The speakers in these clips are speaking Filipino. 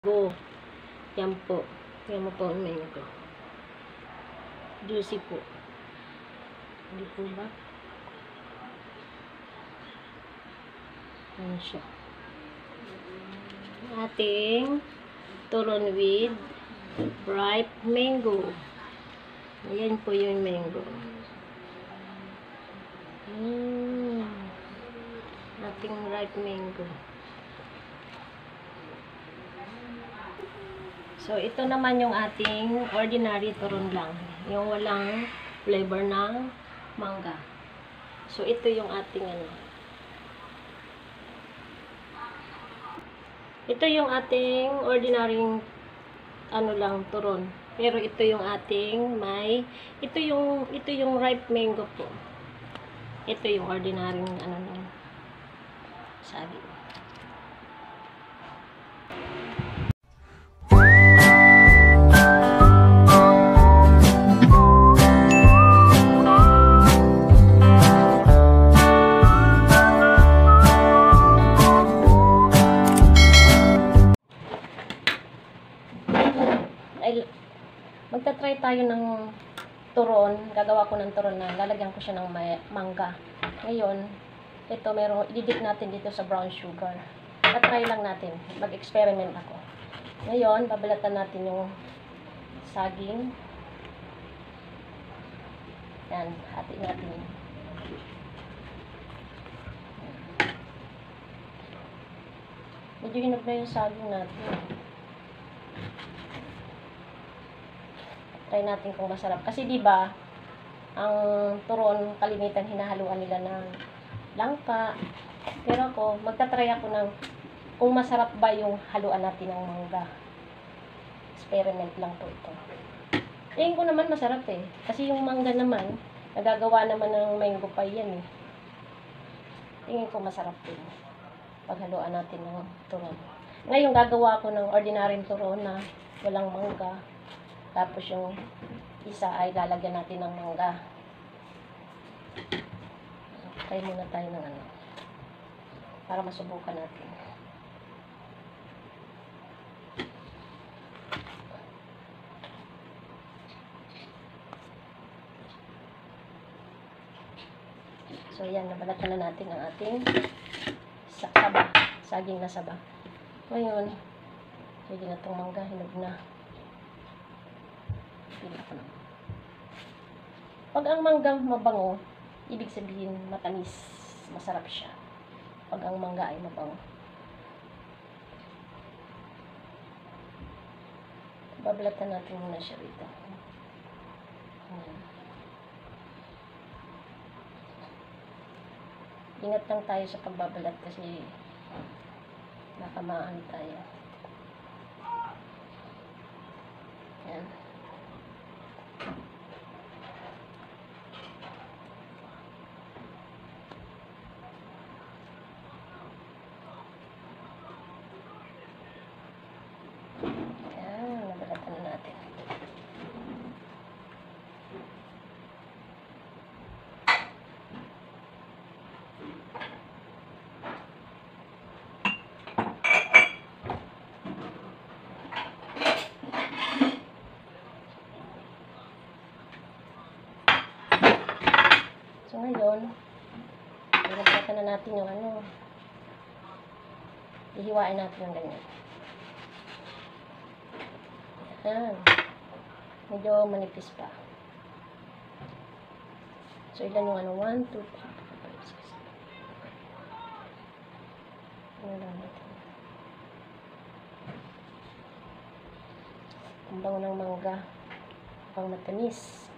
mango. Yan po. Yan mo po ang mango. Juicy po. Hindi po ba? Yan siya. Ating turon with ripe mango. Ayan po yung mango. Ating ripe mango. So, ito naman yung ating ordinary turon lang. Yung walang flavor ng mangga. So, ito yung ating ito yung ating ordinary lang turon. Pero ito yung ating ito yung ripe mango po. Ito yung ordinary lang saging. Magta-try tayo ng turon. Gagawa ko ng turon na lalagyan ko siya ng mangga. Ngayon, ito i-dip natin dito sa brown sugar. Ta-try lang natin. Mag-experiment ako. Ngayon, babalatan natin yung saging. Yan, hati natin. Medyo hinog na yung saging natin. Try natin kung masarap. Kasi diba, ang turon, kalimitan hinahaluan nila ng langka. Pero ako, magta-try ako ng kung masarap ba yung haluan natin ng mangga. Experiment lang po ito. Tingin ko naman masarap eh. Kasi yung mangga naman, nagagawa naman ng mango pie yan eh. Tingin ko masarap din. Paghaluan natin ng turon. Ngayon, gagawa ako ng ordinary turon na walang mangga. Tapos yung isa ay lalagyan natin ng mangga. Try muna tayo ng para masubukan natin. So yan, nabalatan na natin ang ating saba. Saging na saba. Ngayon, pwede na itong mangga, hinog na. Pag ang manggang mabango, ibig sabihin matamis, masarap siya. Pag ang mangga ay mabango. Babalatan natin muna siya rito. Ingat lang tayo sa pagbabalat kasi nakamaan tayo. Yan. So ngayon, ilagyan na natin yung ihiwain natin yung ganyan. Yan. Medyo manipis pa. So ilan yung 1, 2, 3, 4, 5, 6. Ano lang natin. Ang bango ng mangga. Pang matamis.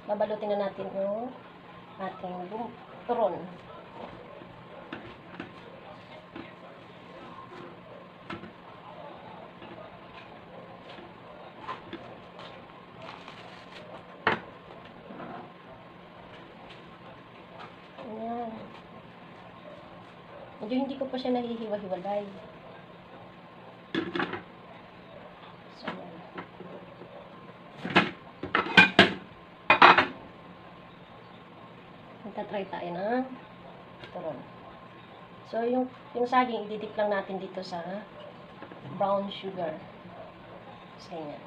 babalutin na natin yung ating turon. Ayan. Medyo hindi ko pa siya nahihiwa-hiwalay. So, ayan. Magta-try tayo ng turon. So, yung saging, ididip lang natin dito sa brown sugar. So, ganyan.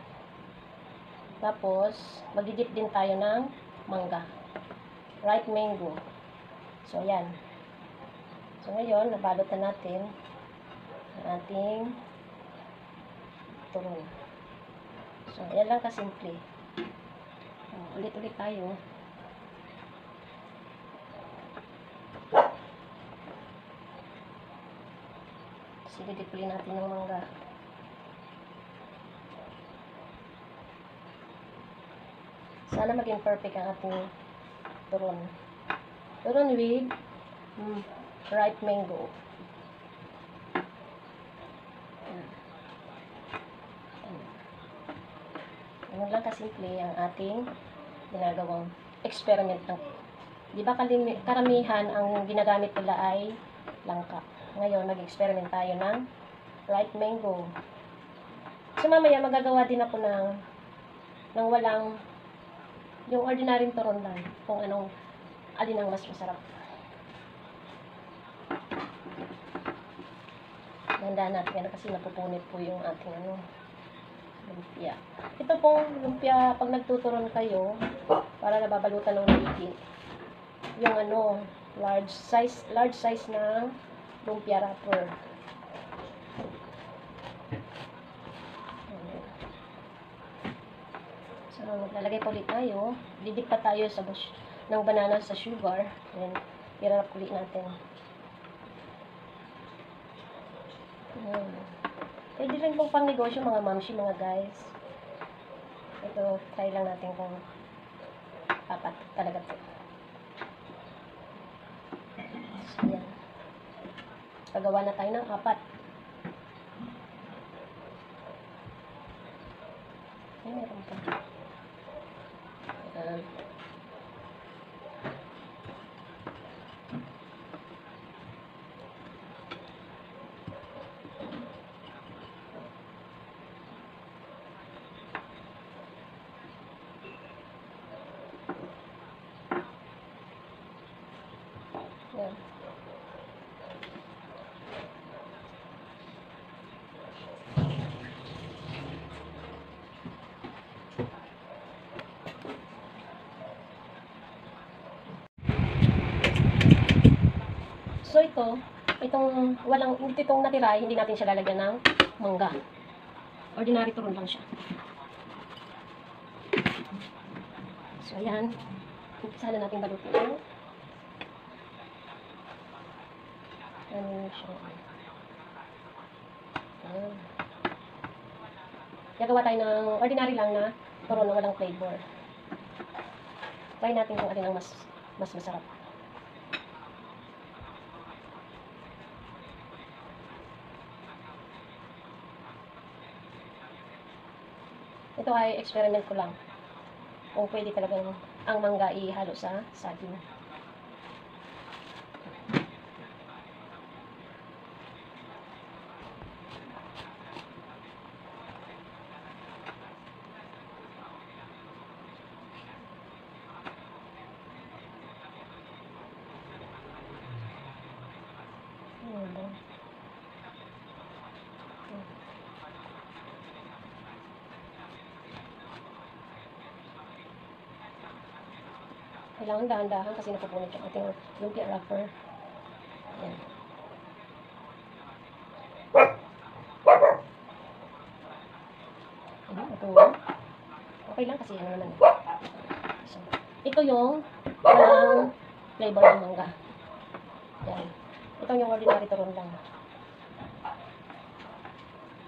Tapos, magdidip din tayo ng mangga. Ripe mango. So, ayan. So, ngayon, nabalot na natin ang ating turon. So, ayan lang kasimple. Ulit-ulit tayo. Silidipulin natin ng mangga. Sana maging perfect ang ating turon. Turon with ripe mango. Ganun lang kasimple ang ating ginagawang experiment ng. Di ba karamihan ang ginagamit nila ay langka. Ngayon, mag-experiment tayo ng ripe mango. So, mamaya magagawa din ako ng walang yung ordinary turon lang. Kung alin ang mas masarap. Gandaan natin yan kasi napupunit po yung ating lumpia. Ito pong lumpia, pag nagtuturon kayo, para nababalutan ng maigi, yung large size ng lumpia wrapper. So, maglalagay pa ulit tayo. Didip pa tayo ng banana sa sugar. Then, i-wrap ulit natin. Pwede rin pong pang negosyo mga mamshi, mga guys. Ito, try lang natin kung apat talaga ito. So, yan. Pagawa na tayo ng apat. Ay, meron pa. Ayan. Ayan. So, itong natira, hindi natin siya lalagyan ng mangga. Ordinary turon lang siya. So, ayan. Umpisa na natin balutin. Siya. Ayan. Gagawa tayo ng ordinary lang na turon na walang flavor. Try natin kung alin ang mas masarap. Ito ay experiment ko lang. Kung pwede talagang ang mangga ihalo sa saging. Kailangan dahan-dahan kasi napupunit yung ating lumpia wrapper. Ayan. Ito. Okay lang kasi naman. So, ito yung walang flavor ng mangga. Ayan. Ito yung ordinary turon lang.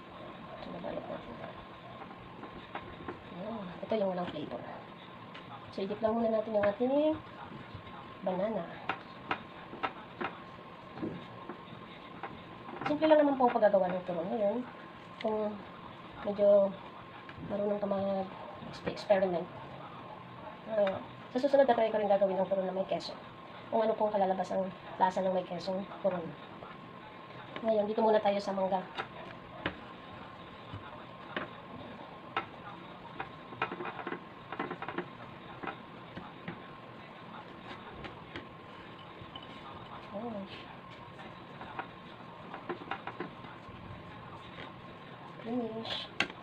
So, nabalot natin. Ayan. Ito yung walang flavor. So, idip lang muna natin yung ating banana. Simple lang naman po ang paggagawa ng turon. Ngayon, kung medyo marunong ka mag-experiment, sa susunod na try ko rin gagawin ng turon na may keso. Kung ano pong kalalabas ang lasa ng may kesong turon. Ngayon, dito muna tayo sa mangga. Finish.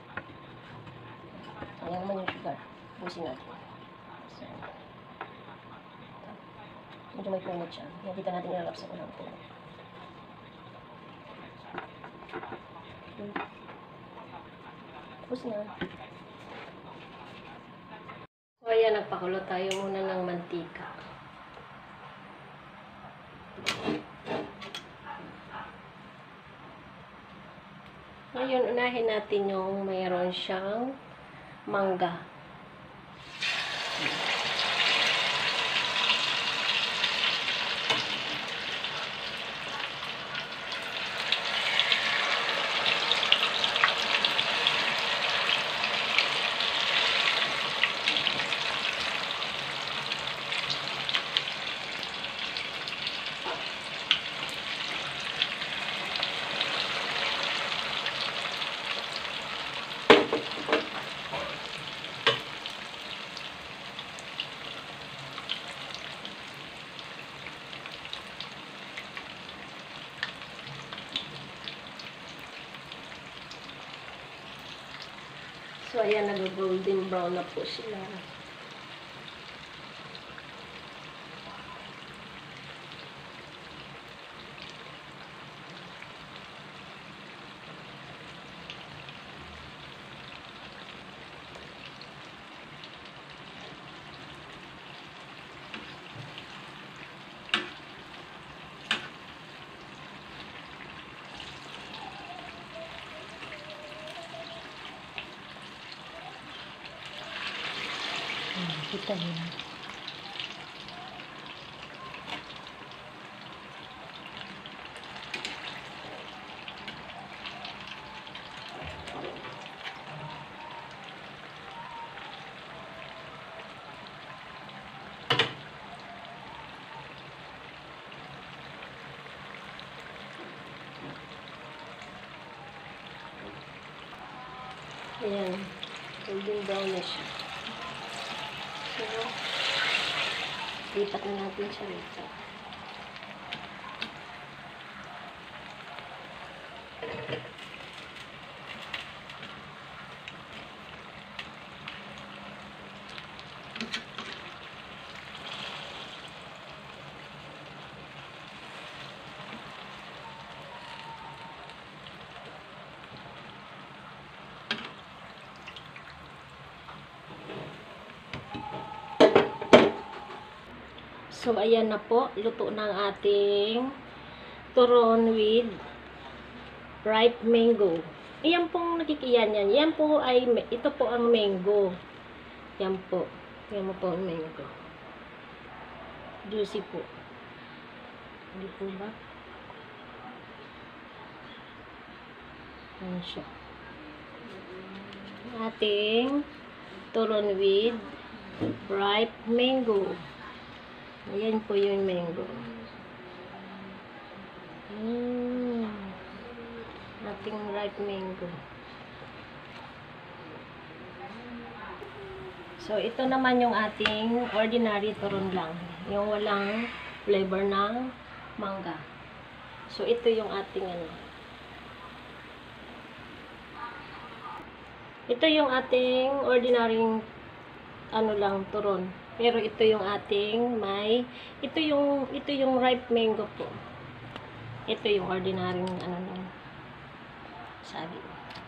Ayan naman yung sugar. Busin natin. So, medyo may punot siya. Hindi natin ilalap sa unang punot. Tapos na. So, ayan, nagpakulo tayo muna ng mantika. Ngayon, unahin natin yung mayroon siyang mangga. So, ayan, nag-golden brown na po sila. Kita niyo. Ayan, golden brownish. So, lipat na natin siya rito. So, ayan na po. Luto na ang ating turon with ripe mango. Ayan pong nakikiyan yan. Yan po ay, ito po ang mango. Yan po. Yan mo po ang mango. Juicy po. Hindi po ba? Ayan siya. Ating turon with ripe mango. Ayan po yung mango. Ating ripe mango. So, ito naman yung ating ordinary turon lang. Yung walang flavor ng mangga. So, ito yung ating ano. Ito yung ating ordinary ano lang turon. Pero ito yung ating ito yung ripe mango po. Ito yung ordinary ano lang. Sabi.